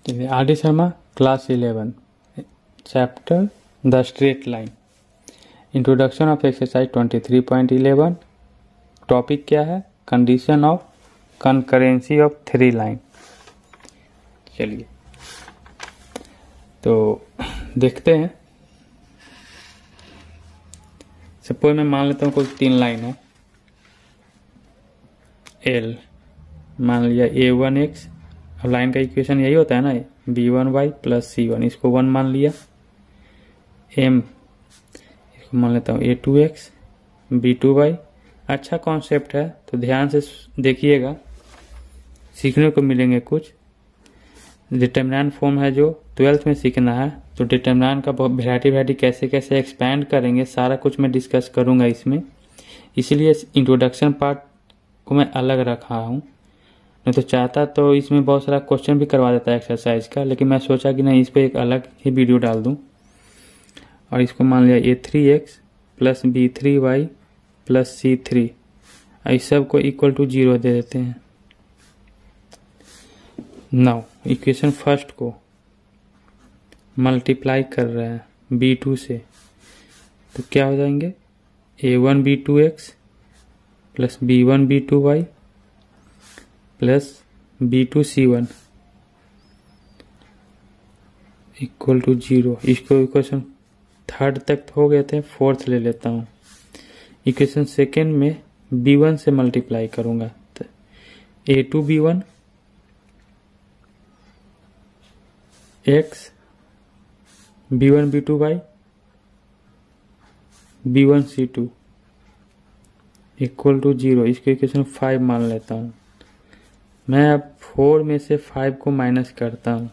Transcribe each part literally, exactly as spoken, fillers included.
Are D Sharma, class eleven, chapter the straight line, introduction of exercise twenty three point eleven. Topic क्या है? Condition of concurrency of three line. चलिए तो देखते हैं। Suppose मैं मान लेता हूँ कोई तीन लाइन है, एल मान लिया ए वन एक्स। अब लाइन का इक्वेशन यही होता है ना, B one Y plus C one, इसको वन मान लिया। एम इसको मान लेता हूँ A two X B two Y. अच्छा कॉन्सेप्ट है, तो ध्यान से देखिएगा, सीखने को मिलेंगे कुछ। डिटरमिनेंट फॉर्म है जो ट्वेल्थ में सीखना है, तो डिटरमिनेंट का बहुत वैरायटी वैरायटी कैसे कैसे एक्सपैंड करेंगे सारा कुछ मैं डिस्कस करूंगा इसमें। इसीलिए इंट्रोडक्शन पार्ट को मैं अलग रखा हूँ। नहीं तो चाहता तो इसमें बहुत सारा क्वेश्चन भी करवा देता है एक्सरसाइज का, लेकिन मैं सोचा कि नहीं, इस पर एक अलग ही वीडियो डाल दूं। और इसको मान लिया A three X plus B three Y plus C three, इस सब को इक्वल टू जीरो दे देते हैं। नाउ इक्वेशन फर्स्ट को मल्टीप्लाई कर रहे हैं बी टू से, तो क्या हो जाएंगे? A one B two X plus B one B two Y plus B two C one equal to zero. इसको इक्वेशन थर्ड तक हो गए थे, फोर्थ ले लेता हूँ। इक्वेशन सेकेंड में बी वन से मल्टीप्लाई करूंगा, तो A two B one X B one B two Y B one C two equal to zero. इसको इक्वेशन फाइव मान लेता हूँ। मैं अब फोर में से फाइव को माइनस करता हूँ।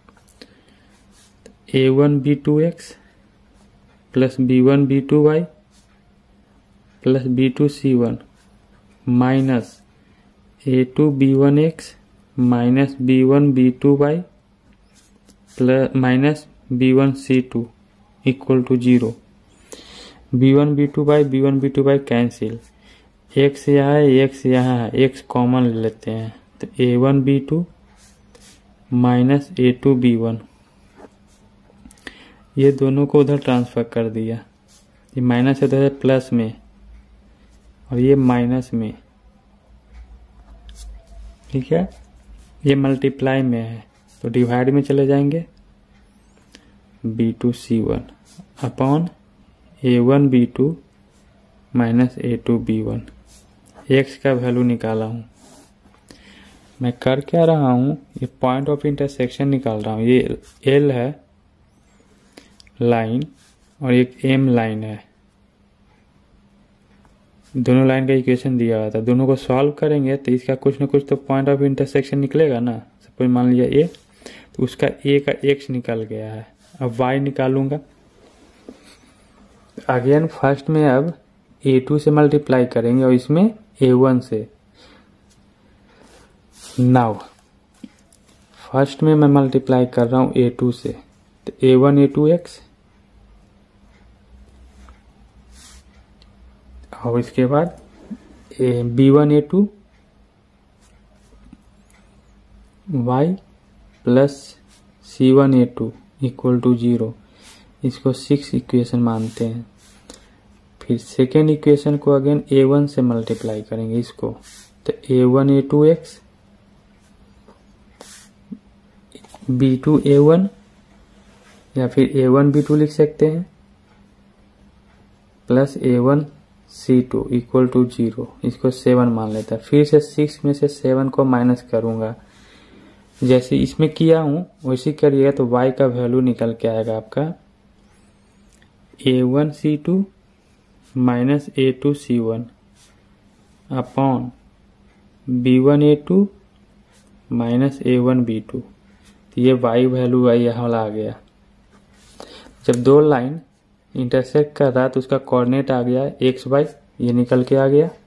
A one B two X plus B one B two Y plus B two C one minus A two B one X minus B one B two Y plus minus B one C two equal to zero. B one B two Y B one B two Y cancel, X यहाँ है x यहाँ है, x common ले लेते हैं, तो A one B two minus A two B one, ये दोनों को उधर ट्रांसफर कर दिया। ये माइनस है तो है प्लस में और ये माइनस में, ठीक है। ये मल्टीप्लाई में है तो डिवाइड में चले जाएंगे। B two C one upon A one B two minus A two B one. X का वैल्यू निकाला हूँ। मैं कर क्या रहा हूँ, ये पॉइंट ऑफ इंटरसेक्शन निकाल रहा हूँ। ये एल है लाइन और एक एम लाइन है, दोनों लाइन का इक्वेशन दिया हुआ था। दोनों को सॉल्व करेंगे तो इसका कुछ ना कुछ तो पॉइंट ऑफ इंटरसेक्शन निकलेगा ना। सपोज मान लिया ए, तो उसका ए का एक्स निकल गया है। अब वाई निकालूंगा। अगेन फर्स्ट में अब ए टू से मल्टीप्लाई करेंगे और इसमें ए वन से। नाउ फर्स्ट में मैं मल्टीप्लाई कर रहा हूं ए टू से, तो A one A two X और इसके बाद A B one A two Y plus C one A two equal to zero. इसको सिक्स इक्वेशन मानते हैं। फिर सेकेंड इक्वेशन को अगेन ए वन से मल्टीप्लाई करेंगे इसको, तो A one A two X B two A one या फिर ए वन बी टू लिख सकते हैं plus A one C two equal to zero. इसको सेवन मान लेता है। फिर से सिक्स में से सेवन को माइनस करूंगा, जैसे इसमें किया हूं वैसे करिएगा, तो y का वैल्यू निकल के आएगा आपका A one C two minus A two C one upon B one A two minus A one B two. तो ये y वैल्यू आई यहाँ वाला आ गया। जब दो लाइन इंटरसेक्ट कर रहा है तो उसका कोऑर्डिनेट आ गया एक्स वाई, ये निकल के आ गया।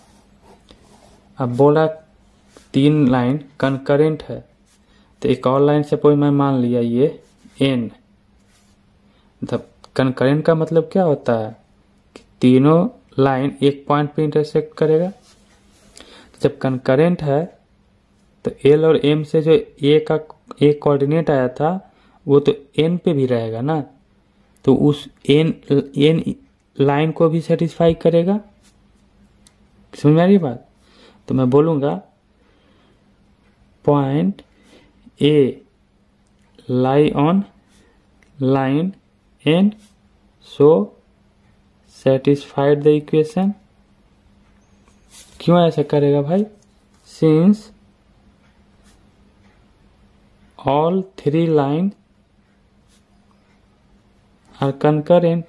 अब बोला तीन लाइन कंकरेंट है, तो एक और लाइन से कोई मैं मान लिया ये एन। मतलब कंकरेंट का मतलब क्या होता है कि तीनों लाइन एक पॉइंट पे इंटरसेक्ट करेगा। जब कंकरेंट है तो एल और एम से जो ए का एक कोऑर्डिनेट आया था वो तो एन पे भी रहेगा ना, तो उस एन एन लाइन को भी सेटिस्फाई करेगा। समझ में आ रही बात? तो मैं बोलूँगा point A lie on line and so satisfied the equation. क्यों ऐसा करेगा भाई? Since all three line are concurrent,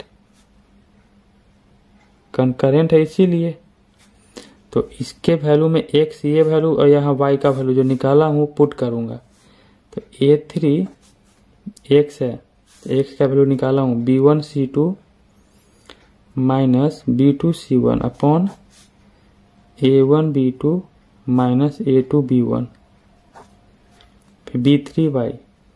concurrent है इसीलिए। तो इसके वैल्यू में एक्स ये वैल्यू और यहाँ वाई का वैल्यू जो निकाला हूँ पुट करूंगा। तो ए थ्री एक्स है, तो एक्स का वैल्यू निकाला हूँ B one C two minus B two C one upon A one B two minus A two B one, फिर बी थ्री वाई,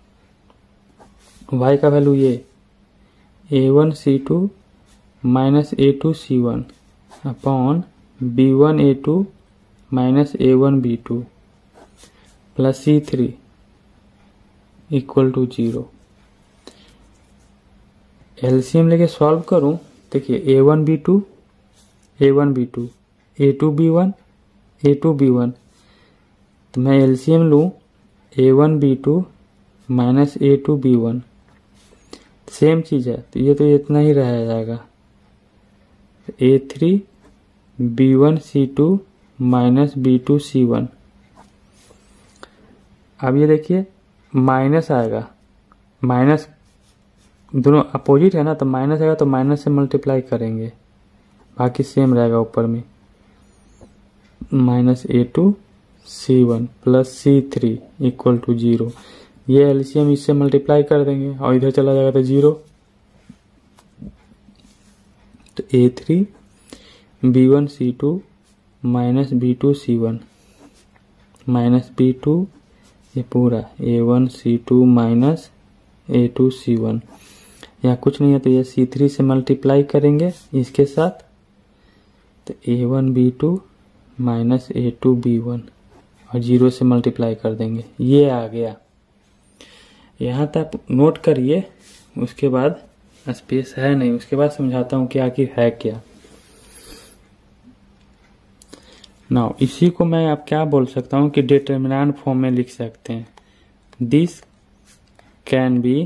वाई का वैल्यू ये A one C two minus A two C one upon B one A two minus A one B two plus C three equal to zero. LCM लेके solve करूं, देखिए A one B two A one B two A two B one A two B one, तो मैं LCM लूं A one B two minus A two B one, same चीज है तो ये तो इतना ही रह जाएगा A three B one C two minus B two C one. अब ये देखिए माइनस आएगा, माइनस दोनों अपोजिट है ना, तो माइनस आएगा तो माइनस से मल्टीप्लाई करेंगे, बाकी सेम रहेगा ऊपर में minus A two C one plus C three equal to zero. ये एलसीएम इससे मल्टीप्लाई कर देंगे और इधर चला जाएगा तो जीरो। तो A three B one C two minus B two C one minus B two, ये पूरा A one C two minus A two C one, यहाँ कुछ नहीं है तो ये सी थ्री से मल्टीप्लाई करेंगे इसके साथ, तो A one B two minus A two B one और जीरो से मल्टीप्लाई कर देंगे। ये आ गया, यहाँ तक नोट करिए, उसके बाद स्पेस है नहीं, उसके बाद समझाता हूँ कि आखिर है क्या। नाउ इसी को मैं आप क्या बोल सकता हूँ कि डिटर्मिनेंट फॉर्म में लिख सकते हैं। This can be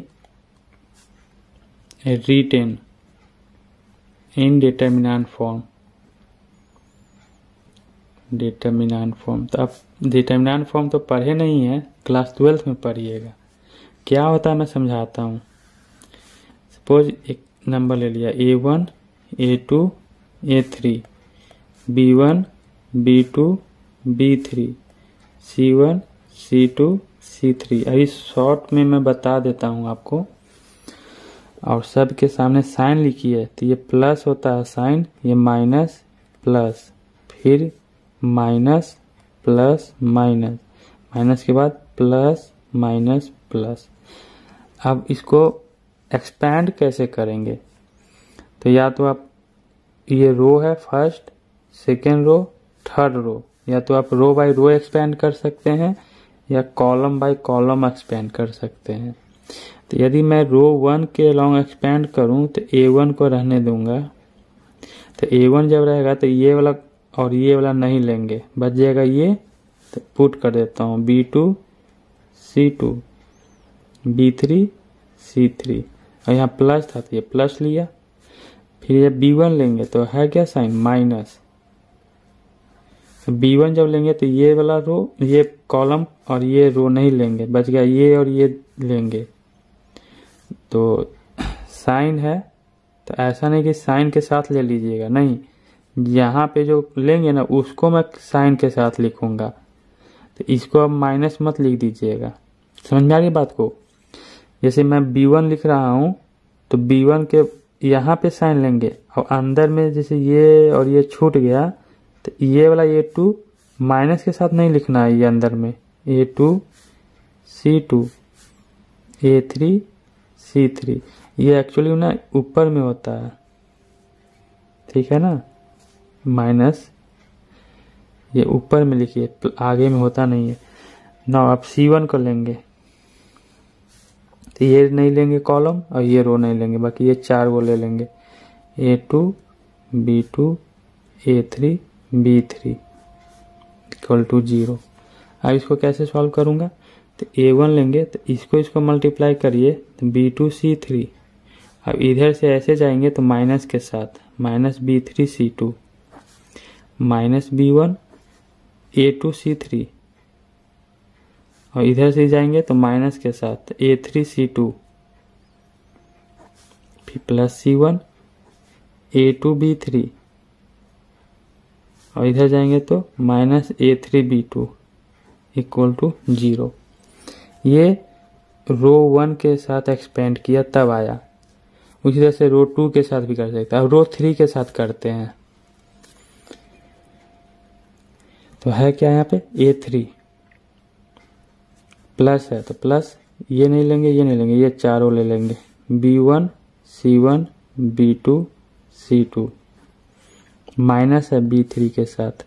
written in determinant form, determinant form. तो अब डिटर्मिनेंट फॉर्म तो पढ़े नहीं है, क्लास ट्वेल्थ में पढ़िएगा। क्या होता है मैं समझाता हूँ। सपोज एक नंबर ले लिया A one A two A three B one B two B three C one C two C three. अभी शॉर्ट में मैं बता देता हूँ आपको, और सब के सामने साइन लिखिए। तो ये प्लस होता है साइन, ये माइनस प्लस, फिर माइनस प्लस माइनस, माइनस के बाद प्लस माइनस प्लस। अब इसको एक्सपैंड कैसे करेंगे? तो या तो आप ये रो है first, second row, third row, या तो आप रो बाय रो एक्सपैंड कर सकते हैं या कॉलम बाय कॉलम एक्सपैंड कर सकते हैं। तो यदि मैं रो वन के अलोंग एक्सपैंड करूं तो ए वन को रहने दूंगा। तो ए वन जब रहेगा तो ये वाला और ये वाला नहीं लेंगे, बच जाएगा ये, तो पुट कर देता हूँ B two C two B three C three, और यहाँ प्लस था तो ये प्लस लिया। फिर ये बी वन लेंगे तो है क्या साइन माइनस, बी वन जब लेंगे तो ये वाला रो, ये कॉलम और ये रो नहीं लेंगे, बच गया ये और ये लेंगे। तो साइन है तो ऐसा नहीं कि साइन के साथ ले लीजिएगा, नहीं, यहाँ पे जो लेंगे ना उसको मैं साइन के साथ लिखूंगा। तो इसको अब माइनस मत लिख दीजिएगा। समझ में आ रही बात को? जैसे मैं बी वन लिख रहा हूँ तो बी वन के यहाँ पे साइन लेंगे और अंदर में जैसे ये और ये छूट गया तो ये वाला ए टू माइनस के साथ नहीं लिखना है, ये अंदर में A two C two A three C three, ये एक्चुअली ना ऊपर में होता है, ठीक है ना, माइनस ये ऊपर में लिखिए, आगे में होता नहीं है। ना आप सी वन को लेंगे तो ये नहीं लेंगे कॉलम और ये रो नहीं लेंगे, बाकी ये चार वो ले लेंगे, A two B two A three B three equal to zero. अब इसको कैसे सॉल्व करूँगा, तो ए वन लेंगे तो इसको इसको मल्टीप्लाई करिए तो बी टू सी थ्री। अब इधर से ऐसे जाएंगे तो माइनस के साथ minus B three C two minus B one A two C three, और इधर से जाएंगे तो माइनस के साथ ए थ्री सी टू, फिर plus C one A two B three, और इधर जाएंगे तो minus A three B two equal to zero. ये रो वन के साथ एक्सपेंड किया तब आया, उसी तरह से रो टू के साथ भी कर सकते हैं। अब रो थ्री के साथ करते हैं, तो है क्या यहाँ पे ए थ्री प्लस है तो प्लस, ये नहीं लेंगे ये नहीं लेंगे, ये चारों ले लेंगे, B one C one B two C two, minus है बी थ्री के साथ,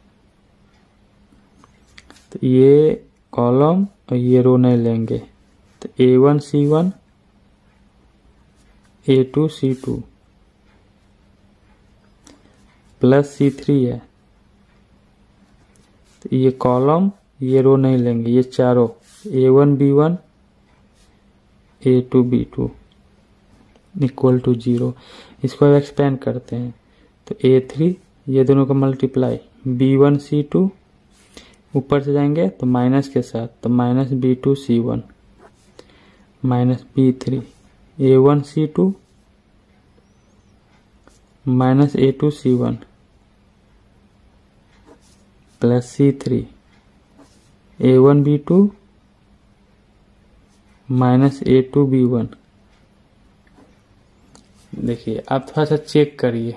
तो ये कॉलम और ये रो नहीं लेंगे, तो A one C one A two C two plus C three है, तो ये कॉलम ये रो नहीं लेंगे, ये चारों A one B one A two B two equal to zero. इसको अब एक्सपेंड करते हैं तो ए थ्री ये दोनों का multiply B one C two, ऊपर से जाएंगे तो माइनस के साथ तो minus B two C one minus B three A one C two minus A two C one plus C three A one B two minus A two B one. देखिए आप थोड़ा सा चेक करिए,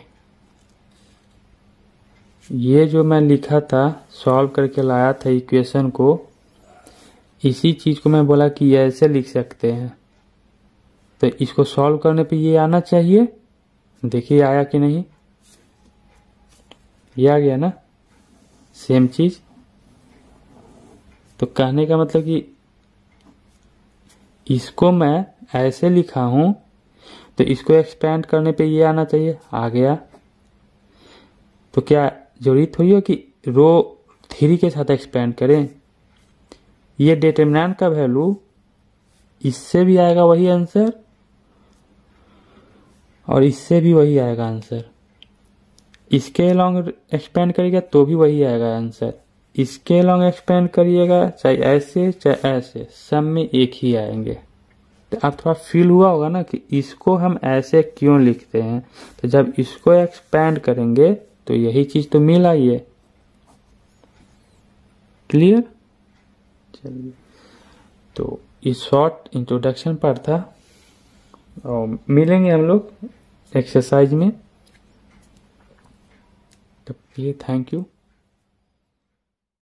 ये जो मैं लिखा था सॉल्व करके लाया था इक्वेशन को, इसी चीज को मैं बोला कि ऐसे लिख सकते हैं, तो इसको सॉल्व करने पे ये आना चाहिए। देखिए आया कि नहीं, ये आ गया ना सेम चीज। तो कहने का मतलब कि इसको मैं ऐसे लिखा हूं तो इसको एक्सपेंड करने पे ये आना चाहिए, आ गया। तो क्या जरूरी थोड़ी हो कि रो थ्री के साथ एक्सपेंड करें, ये डिटरमिनेंट का वैल्यू इससे भी आएगा वही आंसर और इससे भी वही आएगा आंसर, इसके लॉन्ग एक्सपेंड करिएगा तो भी वही आएगा आंसर, इसके लॉन्ग एक्सपेंड करिएगा चाहे ऐसे चाहे ऐसे, सब में एक ही आएंगे। तो आप थोड़ा फील हुआ होगा ना कि इसको हम ऐसे क्यों लिखते हैं, तो जब इसको एक्सपेंड करेंगे तो यही चीज तो मिल आई है। क्लियर? चलिए, तो इस शॉर्ट इंट्रोडक्शन पर था और मिलेंगे हम लोग एक्सरसाइज में। तो ये थैंक यू।